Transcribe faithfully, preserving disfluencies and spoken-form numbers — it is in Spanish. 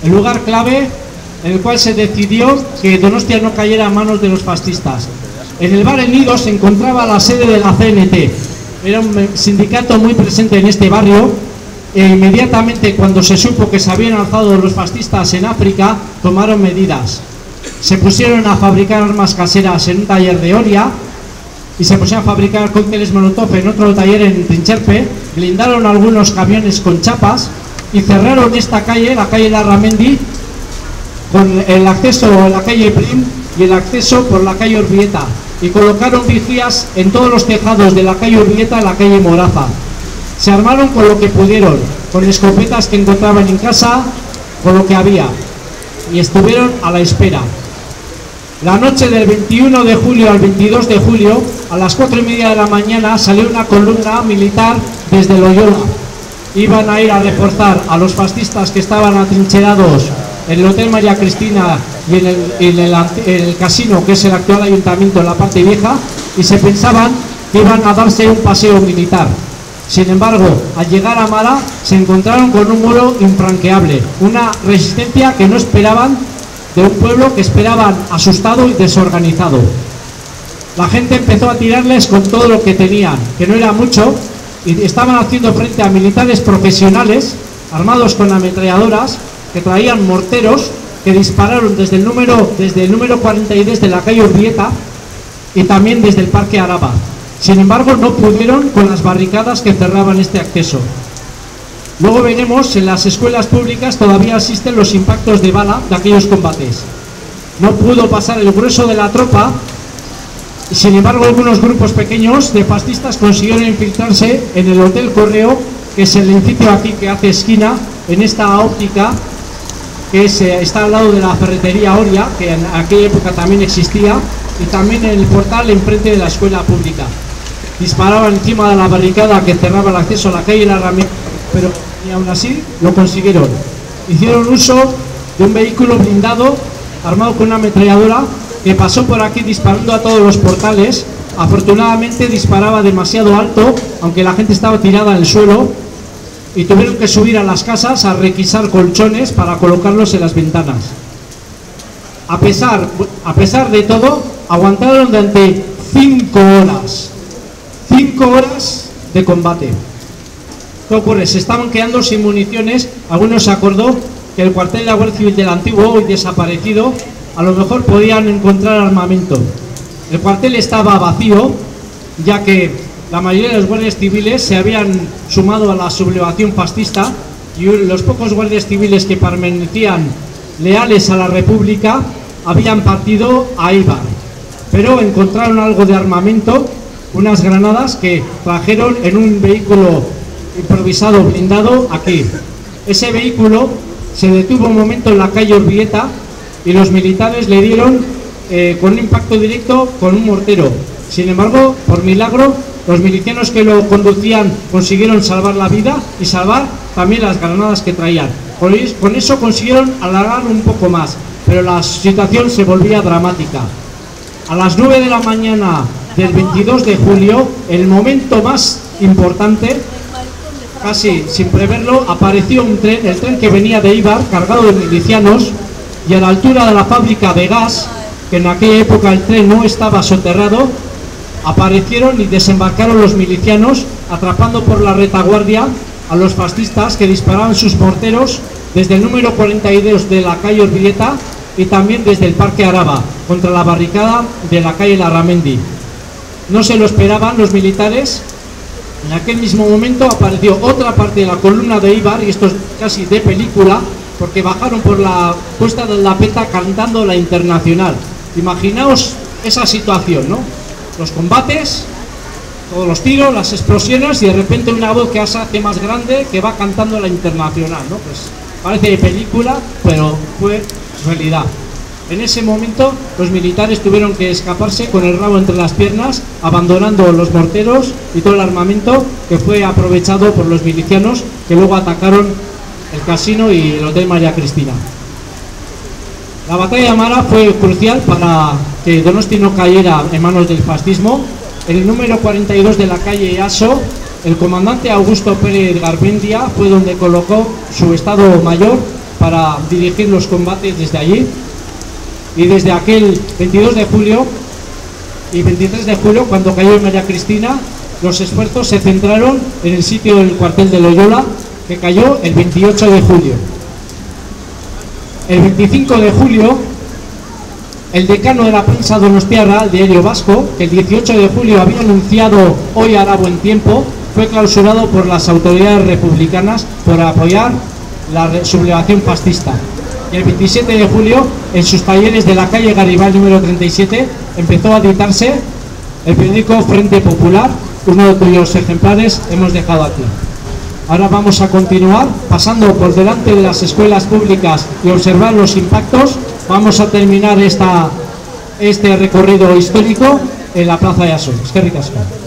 el lugar clave en el cual se decidió que Donostia no cayera a manos de los fascistas. En el bar El Nido se encontraba la sede de la C N T, era un sindicato muy presente en este barrio, e inmediatamente cuando se supo que se habían alzado los fascistas en África, tomaron medidas. Se pusieron a fabricar armas caseras en un taller de Oria y se pusieron a fabricar cócteles Molotov en otro taller en Trincherpe, blindaron algunos camiones con chapas y cerraron esta calle, la calle Larramendi, con el acceso a la calle Prim y el acceso por la calle Urbieta, y colocaron vigías en todos los tejados de la calle Urbieta y la calle Moraza. Se armaron con lo que pudieron, con escopetas que encontraban en casa, con lo que había, y estuvieron a la espera. La noche del veintiuno de julio al veintidós de julio, a las cuatro y media de la mañana, salió una columna militar desde Loyola. Iban a ir a reforzar a los fascistas que estaban atrincherados en el Hotel María Cristina y en el, en el, en el casino, que es el actual ayuntamiento en la parte vieja, y se pensaban que iban a darse un paseo militar. Sin embargo, al llegar a Mala se encontraron con un muro infranqueable, una resistencia que no esperaban de un pueblo que esperaban asustado y desorganizado. La gente empezó a tirarles con todo lo que tenían, que no era mucho, y estaban haciendo frente a militares profesionales armados con ametralladoras que traían morteros que dispararon desde el número, desde el número cuarenta y dos de la calle Urbieta y también desde el Parque Araba. Sin embargo, no pudieron con las barricadas que cerraban este acceso. Luego veremos, en las escuelas públicas todavía asisten los impactos de bala de aquellos combates. No pudo pasar el grueso de la tropa, y sin embargo algunos grupos pequeños de fascistas consiguieron infiltrarse en el Hotel Correo, que es el edificio aquí que hace esquina en esta óptica, que es, eh, está al lado de la ferretería Oria, que en aquella época también existía, y también en el portal enfrente de la escuela pública. Disparaban encima de la barricada que cerraba el acceso a la calle Larramendi, pero y aún así lo consiguieron. Hicieron uso de un vehículo blindado armado con una ametralladora que pasó por aquí disparando a todos los portales. Afortunadamente disparaba demasiado alto, aunque la gente estaba tirada en el suelo, y tuvieron que subir a las casas a requisar colchones para colocarlos en las ventanas. A pesar, a pesar de todo, aguantaron durante cinco horas. Cinco horas de combate. ¿Qué ocurre? Se estaban quedando sin municiones. Algunos se acordó que el cuartel de la Guardia Civil del antiguo, hoy desaparecido, a lo mejor podían encontrar armamento. El cuartel estaba vacío, ya que la mayoría de los guardias civiles se habían sumado a la sublevación fascista, y los pocos guardias civiles que permanecían leales a la República habían partido a Eibar. Pero encontraron algo de armamento, unas granadas que trajeron en un vehículo improvisado blindado aquí. Ese vehículo se detuvo un momento en la calle Urbieta y los militares le dieron eh, con un impacto directo con un mortero. Sin embargo, por milagro, los milicianos que lo conducían consiguieron salvar la vida y salvar también las granadas que traían. Con eso consiguieron alargar un poco más, pero la situación se volvía dramática. A las nueve de la mañana del veintidós de julio, el momento más importante, casi sin preverlo, apareció un tren, el tren que venía de Eibar, cargado de milicianos, y a la altura de la fábrica de gas, que en aquella época el tren no estaba soterrado, aparecieron y desembarcaron los milicianos, atrapando por la retaguardia a los fascistas que disparaban sus morteros desde el número cuarenta y dos de la calle Urbieta y también desde el Parque Araba, contra la barricada de la calle Larramendi. No se lo esperaban los militares. En aquel mismo momento apareció otra parte de la columna de Eibar, y esto es casi de película, porque bajaron por la Cuesta de la Peta cantando la Internacional. Imaginaos esa situación, ¿no? Los combates, todos los tiros, las explosiones, y de repente una voz que se hace más grande que va cantando la Internacional, ¿no? Pues parece de película, pero fue realidad. En ese momento los militares tuvieron que escaparse con el rabo entre las piernas, abandonando los morteros y todo el armamento, que fue aprovechado por los milicianos, que luego atacaron el casino y el Hotel María Cristina. La batalla de Mala fue crucial para que Donosti no cayera en manos del fascismo. En el número cuarenta y dos de la calle Aso, el comandante Augusto Pérez Garmendia fue donde colocó su estado mayor para dirigir los combates desde allí. Y desde aquel veintidós de julio y veintitrés de julio, cuando cayó María Cristina, los esfuerzos se centraron en el sitio del cuartel de Loyola, que cayó el veintiocho de julio. El veinticinco de julio, el decano de la prensa donostiarra, el Diario Vasco, que el dieciocho de julio había anunciado hoy hará buen tiempo, fue clausurado por las autoridades republicanas por apoyar la sublevación fascista. Y el veintisiete de julio, en sus talleres de la calle Garibay número treinta y siete, empezó a editarse el periódico Frente Popular, uno de cuyos ejemplares hemos dejado aquí. Ahora vamos a continuar pasando por delante de las escuelas públicas y observar los impactos. Vamos a terminar esta, este recorrido histórico en la Plaza de Asón. Es que ricasco.